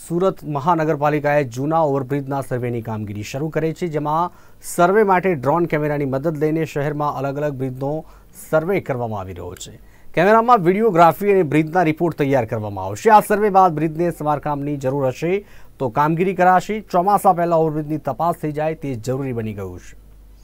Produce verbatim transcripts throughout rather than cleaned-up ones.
સુરત મહાનગરપાલિકાએ જૂના ઓવરબ્રિજના સર્વેની કામગીરી શરૂ કરી છે, જેમાં સર્વે માટે ડ્રોન કેમેરાની મદદ લઈને શહેરમાં અલગ અલગ બ્રિજનો સર્વે કરવામાં આવી રહ્યો છે। કેમેરામાં વિડીયોગ્રાફી અને બ્રિજના રિપોર્ટ તૈયાર કરવામાં આવશે। આ સર્વે બાદ બ્રિજને સમારકામની જરૂર હશે તો કામગીરી કરાશે। ચોમાસા પહેલા ઓવરબ્રિજની તપાસ થઈ જાય તે જરૂરી બની ગયું છે।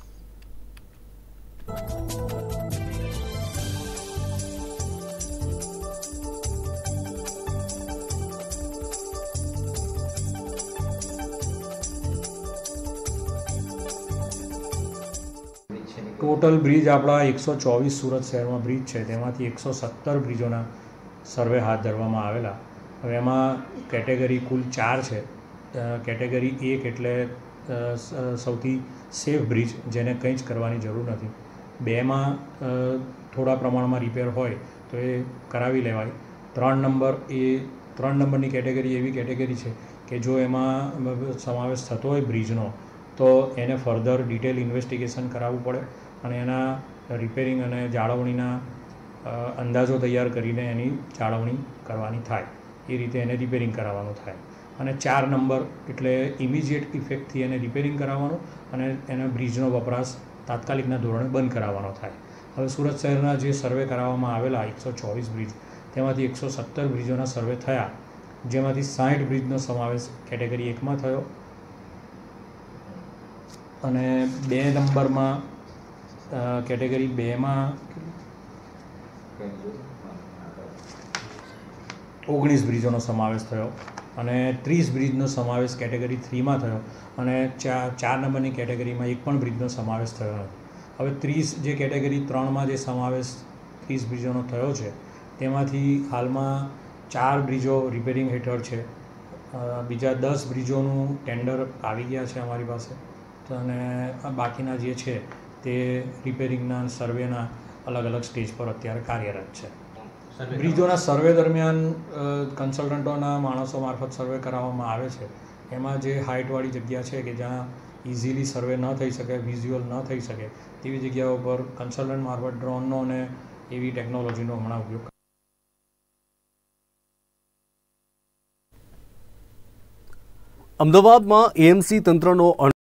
टोटल ब्रिज आपड़ा एक सौ चौबीस सूरत शहर में ब्रिज है, तेमांथी एक सौ सत्तर ब्रिजोना सर्वे हाथ धरवामां आवेला। हवे एमां केटेगरी कुल चार है। केटेगरी एक एटले सौथी सेफ ब्रिज, जेने कंई ज करवानी जरूर नथी। बे मां थोड़ा प्रमाणमां रिपेर होय तो ए करावी लेवाय। त्रण नंबर ए त्रण नंबरनी केटेगरी एवी केटेगरी है कि जो एमां समावेश थतो होय ब्रिजनो तो एने फर्धर डिटेल इन्वेस्टिगेशन करावવું પડે અને એના રિપેરિંગ અને જાળવણીના અંદાજો તૈયાર કરીને એની જાળવણી કરવાની થાય, એ રીતે એને રિપેરિંગ કરાવવાનું થાય। અને ચાર નંબર એટલે ઇમિડિયેટ ઇફેક્ટથી એને રિપેરિંગ કરાવવાનું અને એના બ્રિજનો વપરાશ તાત્કાલિકના ધોરણે બંધ કરાવવાનો થાય। હવે સુરત શહેરના જે સર્વે કરાવવામાં આવેલા એક સો ચોવીસ બ્રિજ, તેમાંથી એક સौ सत्तर બ્રિજોના સર્વે થયા, જેમાંથી સાઠ બ્રિજનો સમાવેશ કેટેગરી એકમાં થયો અને બે નંબરમાં કેટેગરી બેમાં ઓગણીસ બ્રિજોનો સમાવેશ થયો અને ત્રીસ બ્રિજનો સમાવેશ કેટેગરી થ્રીમાં થયો અને ચાર ચાર નંબરની કેટેગરીમાં એક પણ બ્રિજનો સમાવેશ થયો નથી। હવે ત્રીસ જે કેટેગરી ત્રણમાં જે સમાવેશ ત્રીસ બ્રિજોનો થયો છે, તેમાંથી હાલમાં ચાર બ્રિજો રિપેરિંગ હેઠળ છે। બીજા દસ બ્રિજોનું ટેન્ડર આવી ગયા છે અમારી પાસે અને બાકીના જે છે તે રિપેરિંગના સર્વેના અલગ અલગ સ્ટેજ પર અત્યારે કાર્યરત છે। બ્રિજોના સર્વે દરમિયાન કન્સલ્ટન્ટોના માણસો મારફત સર્વે કરાવવામાં આવે છે। એમાં જે હાઇટવાળી જગ્યા છે કે જ્યાં ઇઝીલી સર્વે ન થઈ શકે, વિઝ્યુઅલ ન થઈ શકે, તેવી જગ્યાઓ પર કન્સલ્ટન્ટ મારફત ડ્રોનનો અને એવી ટેકનોલોજીનો હમણાં ઉપયોગ અમદાવાદમાં એએમસી તંત્રનો